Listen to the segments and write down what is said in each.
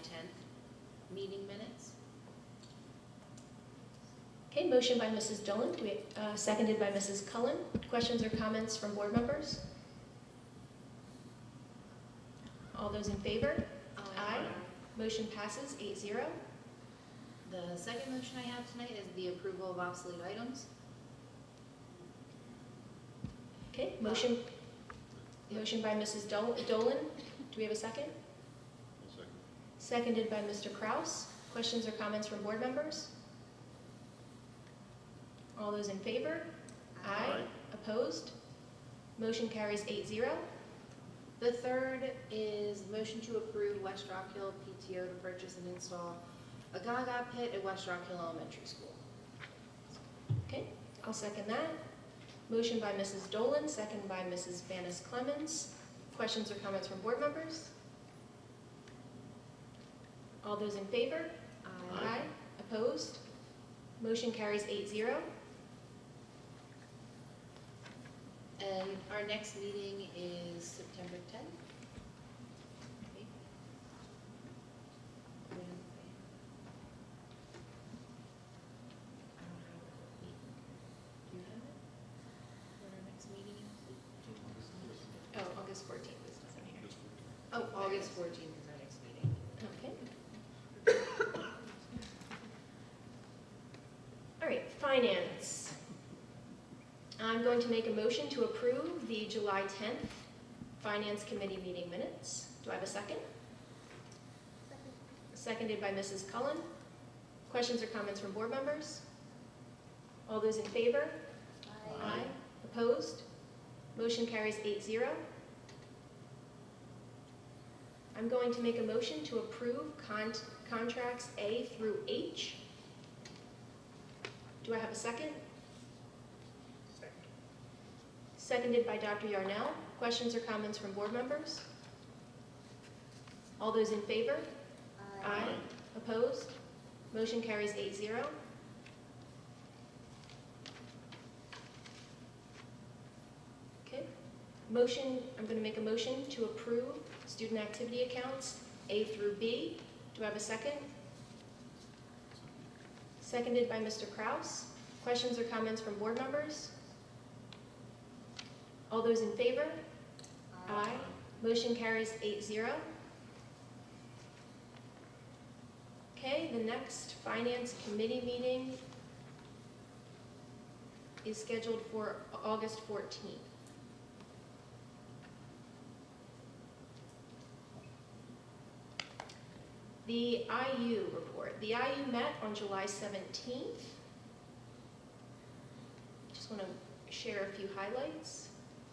10th meeting minutes. Okay, motion by Mrs. Dolan, seconded by Mrs. Cullen. Questions or comments from board members? All those in favor? Aye. Motion passes 8-0. The second motion I have tonight is the approval of obsolete items. Okay, motion by Mrs. Dolan. Do we have a second? Second. Seconded by Mr. Kraus. Questions or comments from board members? All those in favor? Aye. Opposed? Motion carries 8-0. The third is motion to approve West Rock Hill PTO to purchase and install a Gaga pit at West Rock Hill Elementary School. Okay, I'll second that. Motion by Mrs. Dolan, second by Mrs. Vanis Clemens. Questions or comments from board members? All those in favor? Aye. Opposed? Motion carries 8-0. And our next meeting is September 10th. Okay. Do you have it? For our next meeting? Oh, August 14th is not here. Oh, August 14th is our next meeting. Okay. All right, finance. I'm going to make a motion to approve the July 10th Finance Committee meeting minutes. Do I have a second? Seconded by Mrs. Cullen. Questions or comments from board members? All those in favor? Aye. Opposed? Motion carries 8-0. I'm going to make a motion to approve contracts A through H. Do I have a second? Seconded by Dr. Yarnell. Questions or comments from board members? All those in favor? Aye. Opposed? Motion carries 8-0. Okay. I'm going to make a motion to approve student activity accounts A through B. Do I have a second? Seconded by Mr. Kraus. Questions or comments from board members? All those in favor? Aye. Motion carries 8-0. Okay, the next Finance Committee meeting is scheduled for August 14th. The IU report. The IU met on July 17th. Just want to share a few highlights.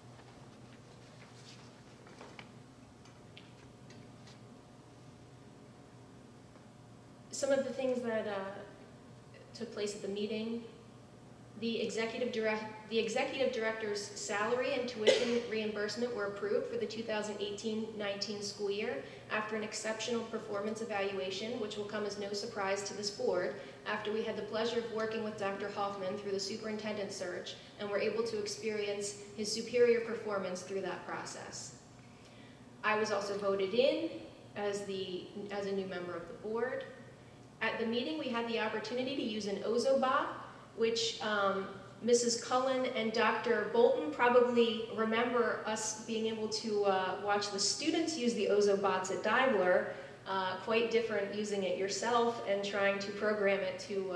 Some of the things that took place at the meeting: the executive director's salary and tuition reimbursement were approved for the 2018-19 school year after an exceptional performance evaluation, which will come as no surprise to this board, after we had the pleasure of working with Dr. Hoffman through the superintendent search and were able to experience his superior performance through that process. I was also voted in as a new member of the board. At the meeting, we had the opportunity to use an OzoBot, which Mrs. Cullen and Dr. Bolton probably remember us being able to watch the students use the OzoBots at Dibler. Quite different using it yourself and trying to program it to,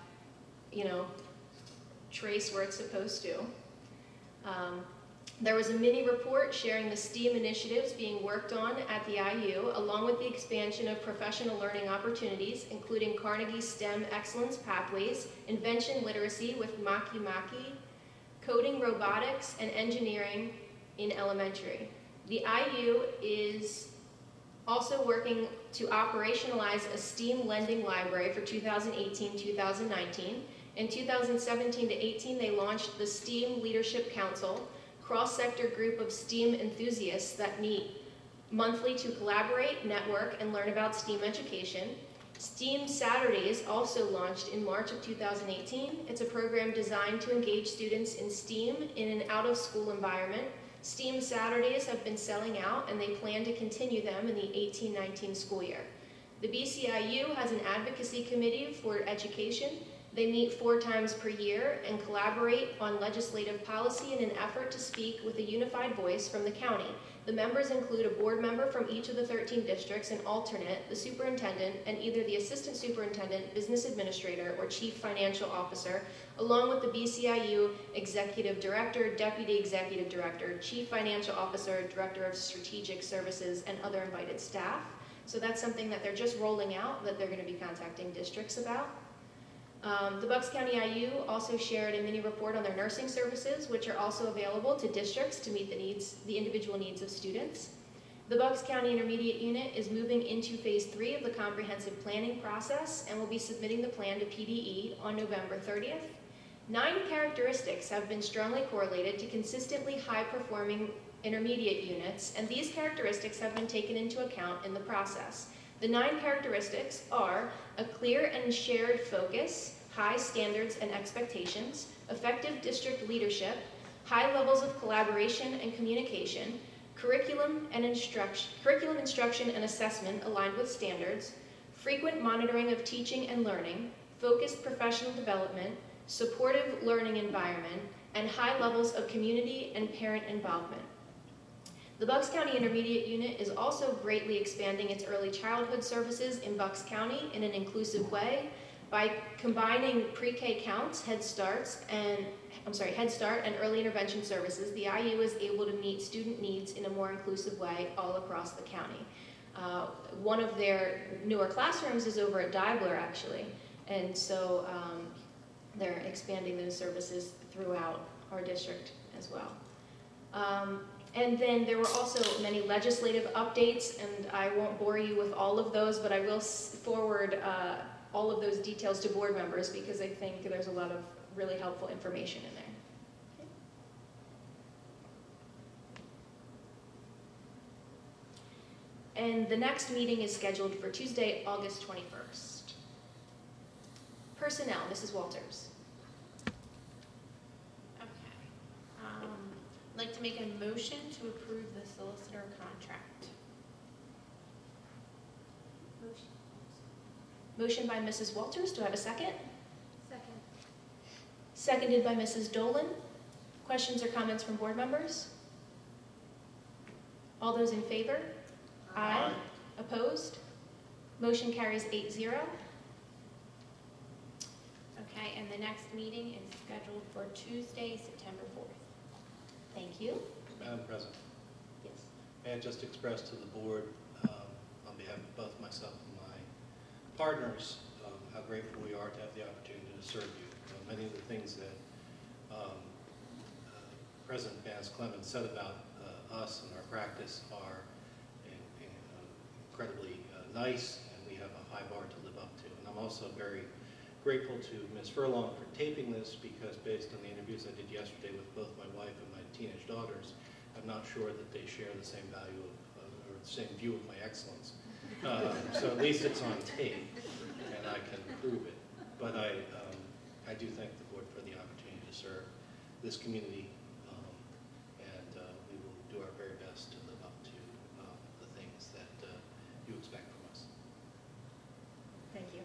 trace where it's supposed to. There was a mini report sharing the STEAM initiatives being worked on at the IU, along with the expansion of professional learning opportunities, including Carnegie STEM Excellence Pathways, Invention Literacy with Maki Maki, Coding Robotics, and Engineering in Elementary. The IU is also working to operationalize a STEAM lending library for 2018-2019. In 2017 to 18, they launched the STEAM Leadership Council, cross-sector group of STEAM enthusiasts that meet monthly to collaborate, network, and learn about STEAM education. STEAM Saturdays also launched in March of 2018. It's a program designed to engage students in STEAM in an out-of-school environment. STEAM Saturdays have been selling out, and they plan to continue them in the 18-19 school year. The BCIU has an advocacy committee for education. They meet 4 times per year and collaborate on legislative policy in an effort to speak with a unified voice from the county. The members include a board member from each of the 13 districts, an alternate, the superintendent, and either the assistant superintendent, business administrator, or chief financial officer, along with the BCIU executive director, deputy executive director, chief financial officer, director of strategic services, and other invited staff. So that's something that they're just rolling out, that they're going to be contacting districts about. The Bucks County IU also shared a mini report on their nursing services, which are also available to districts to meet the individual needs of students. The Bucks County Intermediate Unit is moving into phase 3 of the comprehensive planning process and will be submitting the plan to PDE on November 30th. 9 characteristics have been strongly correlated to consistently high-performing intermediate units, and these characteristics have been taken into account in the process. The 9 characteristics are a clear and shared focus, high standards and expectations, effective district leadership, high levels of collaboration and communication, curriculum instruction and assessment aligned with standards, frequent monitoring of teaching and learning, focused professional development, supportive learning environment, and high levels of community and parent involvement. The Bucks County Intermediate Unit is also greatly expanding its early childhood services in Bucks County in an inclusive way by combining pre-K counts, Head Start and early intervention services. The IU is able to meet student needs in a more inclusive way all across the county. One of their newer classrooms is over at Dibler, actually, and so they're expanding those services throughout our district as well. And then there were also many legislative updates, and I won't bore you with all of those, but I will forward all of those details to board members because I think there's a lot of really helpful information in there. And the next meeting is scheduled for Tuesday, August 21st. Personnel, Mrs. Walters. I'd like to make a motion to approve the solicitor contract. Motion by Mrs. Walters. Do I have a second? Second. Seconded by Mrs. Dolan. Questions or comments from board members? All those in favor? Aye. Opposed? Motion carries 8-0. Okay, and the next meeting is scheduled for Tuesday, September 4th. Thank you. Madam President, Yes. may I just express to the board, on behalf of both myself and my partners, how grateful we are to have the opportunity to serve you. Many of the things that President Vance Clemens said about us and our practice are incredibly nice, and we have a high bar to live up to. And I'm also very grateful to Ms. Furlong for taping this, because based on the interviews I did yesterday with both my wife and my teenage daughters, I'm not sure that they share the same value or the same view of my excellence. So at least it's on tape, and I can prove it. But I do thank the board for the opportunity to serve this community, and we will do our very best to live up to the things that you expect from us. Thank you.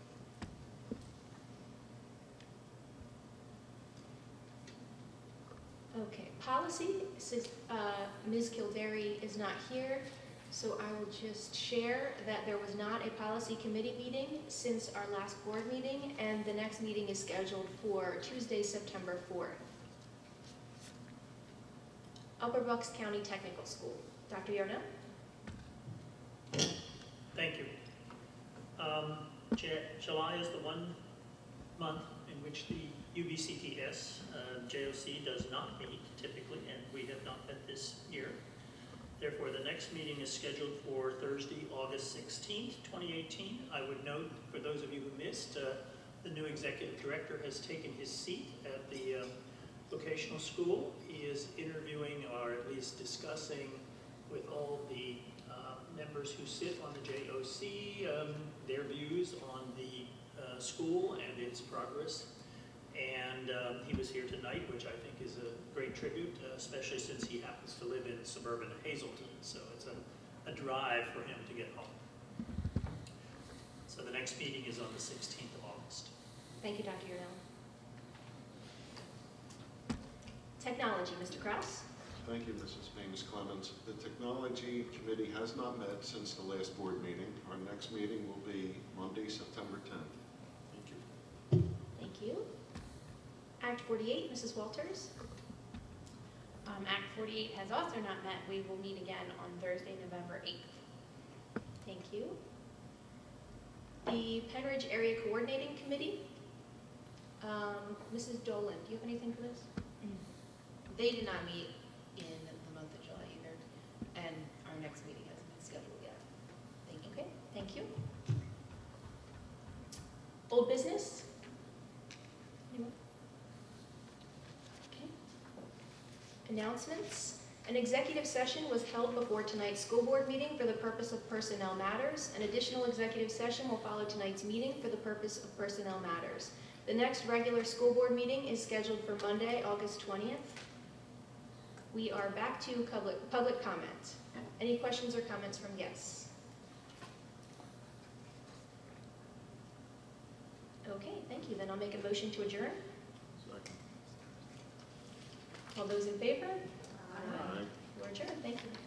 Okay, policy, Ms. Kildare is not here, so I will just share that there was not a policy committee meeting since our last board meeting, and the next meeting is scheduled for Tuesday, September 4th. Upper Bucks County Technical School. Dr. Yarnell? Thank you. July is the one month in which the UBCTS JOC does not meet typically, and we have not met this year. Therefore, the next meeting is scheduled for Thursday, August 16th, 2018. I would note, for those of you who missed, the new executive director has taken his seat at the vocational school. He is interviewing, or at least discussing, with all the members who sit on the JOC, their views on the school and its progress. And he was here tonight, which I think is a great tribute, especially since he happens to live in suburban Hazleton, so it's a drive for him to get home. So the next meeting is on the 16th of August. Thank you, Dr. Yardell. Technology, Mr. Kraus? Thank you, Mrs. Famous Clemens. The Technology Committee has not met since the last board meeting. Our next meeting will be Monday, September 10th. Thank you. Thank you. Act 48, Mrs. Walters? Act 48 has also not met. We will meet again on Thursday, November 8th. Thank you. The Penridge Area Coordinating Committee? Mrs. Dolan, do you have anything for this? They did not meet in the month of July either, and our next meeting hasn't been scheduled yet. Thank you. Okay, thank you. Old business? Anyone? Okay. Announcements. An executive session was held before tonight's school board meeting for the purpose of personnel matters. An additional executive session will follow tonight's meeting for the purpose of personnel matters. The next regular school board meeting is scheduled for Monday, August 20th. We are back to public comment. Any questions or comments from guests? Okay, thank you. Then I'll make a motion to adjourn. Second. All those in favor? Aye. We're adjourned. Thank you.